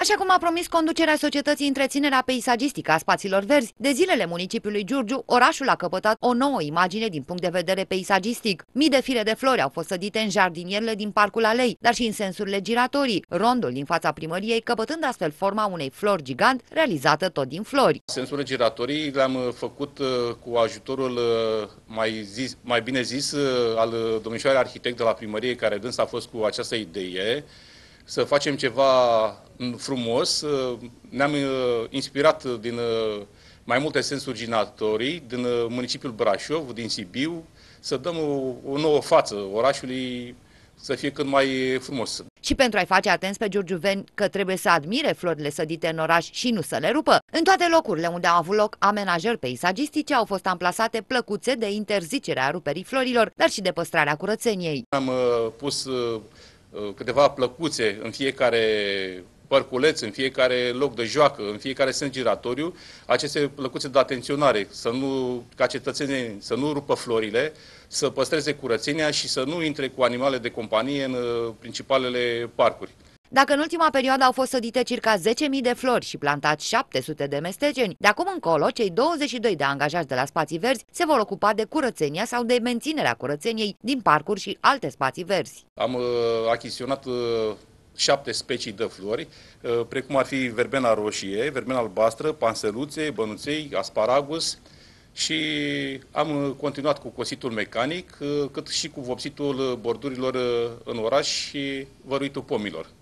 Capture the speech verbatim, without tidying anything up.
Așa cum a promis conducerea societății Întreținerea Peisagistică a Spațiilor Verzi, de zilele municipiului Giurgiu, orașul a căpătat o nouă imagine din punct de vedere peisagistic. Mii de fire de flori au fost sădite în jardinierele din Parcul Alei, dar și în sensurile giratorii, rondul din fața primăriei căpătând astfel forma unei flori gigant realizată tot din flori. Sensurile giratorii le-am făcut cu ajutorul, mai, zis, mai bine zis, al domnișoarei arhitect de la primărie, care dânsa a fost cu această idee, să facem ceva frumos. Ne-am inspirat din mai multe sensuri giratorii, din municipiul Brașov, din Sibiu, să dăm o, o nouă față orașului, să fie cât mai frumos. Și pentru a-i face atenți pe giurgiuveni că trebuie să admire florile sădite în oraș și nu să le rupă, în toate locurile unde au avut loc amenajări peisagistice au fost amplasate plăcuțe de interzicere a ruperii florilor, dar și de păstrarea curățeniei. Am uh, pus uh, câteva plăcuțe în fiecare parculeț, în fiecare loc de joacă, în fiecare sens giratoriu, aceste plăcuțe de atenționare, să nu, ca cetățenii să nu rupă florile, să păstreze curățenia și să nu intre cu animale de companie în principalele parcuri. Dacă în ultima perioadă au fost sădite circa zece mii de flori și plantați șapte sute de mesteceni, de acum încolo, cei douăzeci și doi de angajați de la Spații Verzi se vor ocupa de curățenia sau de menținerea curățeniei din parcuri și alte spații verzi. Am uh, achiziționat uh, șapte specii de flori, uh, precum ar fi verbena roșie, verbena albastră, panseluțe, bănuței, asparagus, și am continuat cu cositul mecanic, cât și cu vopsitul bordurilor în oraș și văruitul pomilor.